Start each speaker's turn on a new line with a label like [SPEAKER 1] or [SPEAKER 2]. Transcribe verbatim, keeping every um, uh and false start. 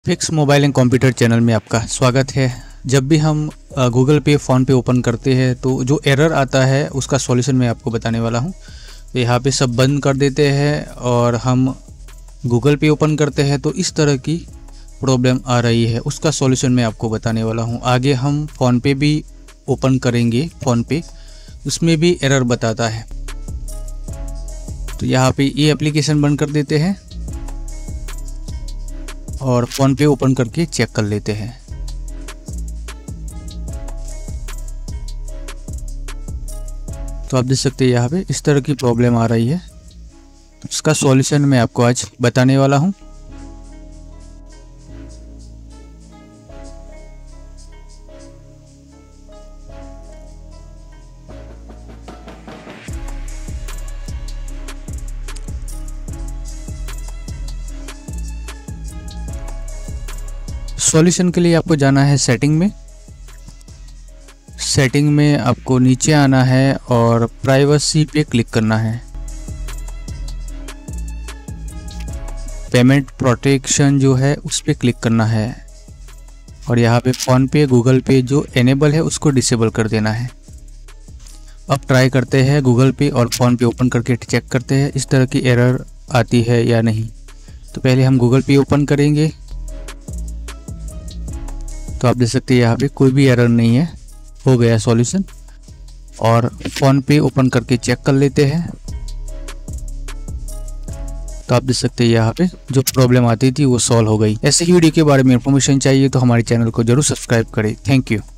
[SPEAKER 1] Fix mobile and computer channel में आपका स्वागत है। जब भी हम गूगल पे फ़ोन पे ओपन करते हैं तो जो एरर आता है उसका सॉल्यूशन मैं आपको बताने वाला हूं। तो यहाँ पे सब बंद कर देते हैं और हम गूगल पे ओपन करते हैं तो इस तरह की प्रॉब्लम आ रही है, उसका सॉल्यूशन मैं आपको बताने वाला हूं। आगे हम फ़ोन पे भी ओपन करेंगे, फ़ोन पे उसमें भी एरर बताता है। तो यहाँ पे ये एप्लीकेशन बंद कर देते हैं और फ़ोन पे ओपन करके चेक कर लेते हैं। तो आप देख सकते हैं यहाँ पे इस तरह की प्रॉब्लम आ रही है। तो इसका सॉल्यूशन मैं आपको आज बताने वाला हूँ। सॉल्यूशन के लिए आपको जाना है सेटिंग में। सेटिंग में आपको नीचे आना है और प्राइवेसी पे क्लिक करना है। पेमेंट प्रोटेक्शन जो है उस पर क्लिक करना है और यहाँ पे फ़ोन पे गूगल पे जो एनेबल है उसको डिसेबल कर देना है। अब ट्राई करते हैं गूगल पे और फ़ोन पे ओपन करके चेक करते हैं इस तरह की एरर आती है या नहीं। तो पहले हम गूगल पे ओपन करेंगे तो आप देख सकते हैं यहाँ पे कोई भी एरर नहीं है, हो गया सॉल्यूशन। और फ़ोन पे ओपन करके चेक कर लेते हैं तो आप देख सकते हैं यहाँ पे जो प्रॉब्लम आती थी वो सॉल्व हो गई। ऐसे ही वीडियो के बारे में इंफॉर्मेशन चाहिए तो हमारे चैनल को जरूर सब्सक्राइब करें। Thank you.